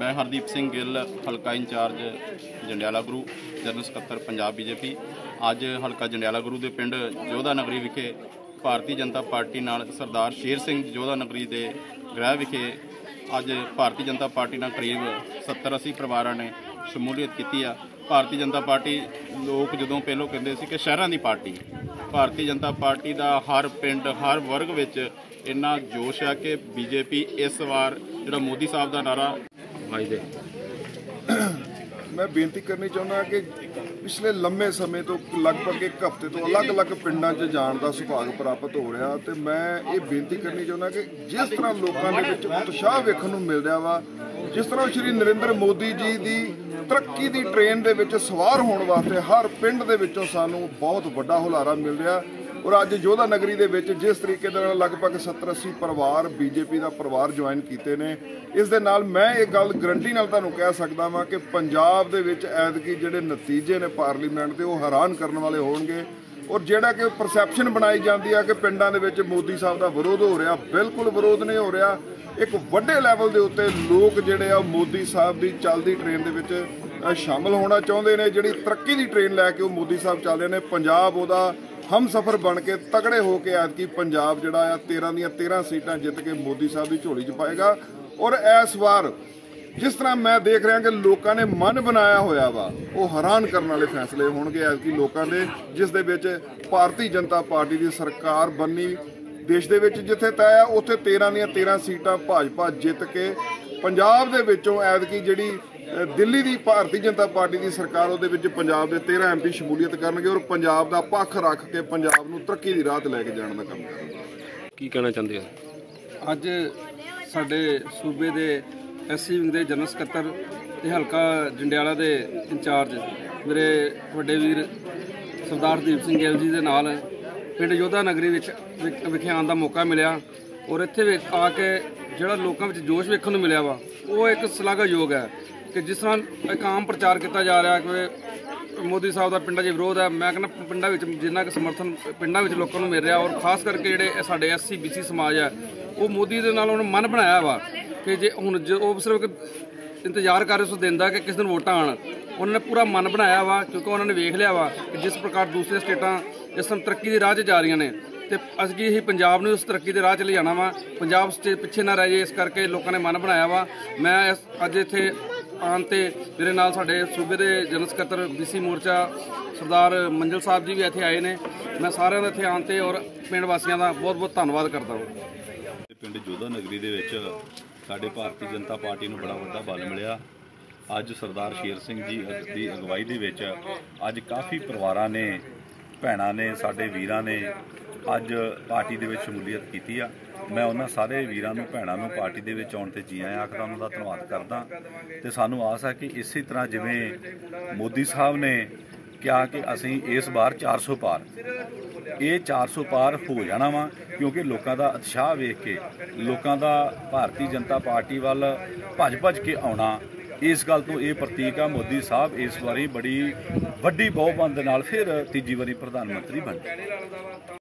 मैं हरदीप सिंह गिल हल्का incharge Jandiala Guru general सकत्तर पंजाब बीजेपी अज हल्का जंडियाला गुरु के पिंड जोधा नगरी विखे भारतीय जनता पार्टी नाल सरदार शेर सिंह जोधा नगरी के गृह विखे अज भारतीय जनता पार्टी नाल करीब 70-80 परिवारों ने शमूलीयत की। भारतीय जनता पार्टी लोग जदों पहलों कहते सी कि शहरों की पार्टी, भारतीय जनता पार्टी का हर पिंड हर वर्ग विच इन्ना जोश है कि बीजेपी इस बार जो मोदी साहब का नारा दे। मैं बेनती करनी चाहना कि पिछले लंबे समय तो लगभग एक हफ्ते तो अलग अलग पिंडों च जाने का सुभाग प्राप्त हो रहा, तो मैं ये बेनती करनी चाहना कि जिस तरह लोगों के उत्साह वेखण नूं मिल रहा वा, जिस तरह श्री नरेंद्र मोदी जी की तरक्की की ट्रेन दे विच सवार होने वास्ते हर पिंड दे विचों सानूं बहुत वड्डा हुलारा मिल रहा। और अज जोधा नगरी दे विच जिस तरीके दे नाल लगभग 70-80 परिवार बीजेपी का परिवार ज्वाइन किए ने, इस दे नाल मैं एक गल गरंटी नाल तुहानूं कह सकदा वां कि पंजाब दे विच ऐतकी जिहड़े नतीजे ने पार्लीमेंट दे वो हैरान करने वाले होणगे। और जिहड़ा कि परसैप्शन बनाई जाती है कि पिंडां दे विच मोदी साहब का विरोध हो रहा, बिल्कुल विरोध नहीं हो रहा। एक वड्डे लैवल के उत्ते लोग जिहड़े आ मोदी साहब की चलती ट्रेन दे विच शामिल होना चाहुंदे ने। जिहड़ी तरक्की की ट्रेन लैके मोदी साहब चल रहे हैं, पंजाब उहदा हम सफर बन के तगड़े होके ऐतकी पंजाब जिहड़ा आ 13 ਦੀਆਂ 13 सीटां जित के मोदी साहब की झोली च पाएगा। और इस बार जिस तरह मैं देख रहा कि लोगों ने मन बनाया होया वा, वो हैरान करने वाले फैसले होणगे ऐतकी लोगों के, जिस दे विच भारतीय जनता पार्टी की सरकार बननी देश दे विच जिथे तय है, उत्थे 13 ਦੀਆਂ 13 सीटां भाजपा जित के पंजाब दे विचों ऐतकी जिहड़ी दिल्ली की भारतीय जनता पार्टी की सरकार उहदे विच पंजाब के 13 MP शमूलीयत करनगे और पंजाब का पक्ष रख के पंजाब नूं तरक्की की राह ते लैके जाण दा काम करनगे। की कहना चाहते हो? अज साडे सूबे के SC विंग के जनरल सकत्तर ते हल्का जंडियाला के इंचार्ज मेरे वड्डे वीर सरदार हरदीप सिंह गिल जी के नाल पिंड जोधा नगरी विखे आउण दा मौका मिलिया। और इत्थे आके जिहड़ा लोकां विच जोश वेखण नूं मिलिया वा, वो एक शलाघायोग है कि जिस तरह एक आम प्रचार किया जा रहा है कि मोदी साहब का पिंडा 'च विरोध है। मैं कहना पिंडा जिन्ना समर्थन पिंडा लोगों को मिल रहा, और खास करके जोड़े साडे SC BC समाज है, वो मोदी दे नाल उन्होंने मन बनाया वा कि जे हुण जो सिर्फ इंतजार कर रहे उस दिन का कि किस दिन वोटां आण, उन्होंने पूरा मन बनाया वा क्योंकि उन्होंने वेख लिया वा कि जिस प्रकार दूसरी स्टेटां इस समय तरक्की की राह जा रही ने, तो असीं ही पंजाब ने उस तरक्की के राह च ले जाना वा, पंजाब स्टेट पिछे ना रह जाए, इस करके लोगों ने मन बनाया वा। मैं अज इत्थे आन ते मेरे नाल साडे सूबे के जनरल सकत्तर BC मोर्चा सरदार मंजल साहब जी भी इत्थे आए ने। मैं सारिਆਂ ਦਾ इत्थे आन ते और पिंड वासियों का बहुत बहुत धन्नवाद करता हूँ। पिंड जोधा नगरी दे विच साडे भारतीय जनता पार्टी नूं बड़ा वड्डा बल मिलिया। अज सरदार शेर सिंह जी की अगवाई दे विच अज काफ़ी परिवारां ने, भैणां ने, साडे वीरां ने अज पार्टी दे विच शमूलीयत कीती आ। मैं उन्होंने सारे वीरां नूं, भैणां नूं पार्टी दे विच आउण ते जी आया आखदा, उन्हां दा धन्नवाद करदा। ते सानूं आस है कि इसी तरह जिवें मोदी साहब ने कहा कि असीं इस बार 400 पार, ये 400 पार हो जाना वा, क्योंकि लोगों का उत्साह वेख के, लोगों का भारतीय जनता पार्टी वाल भज भज के आउणा, इस गल तो ये प्रतीक आ मोदी साहब इस बारी बड़ी वड्डी बहुमत दे नाल फिर तीजी वारी प्रधान मंत्री बन गए।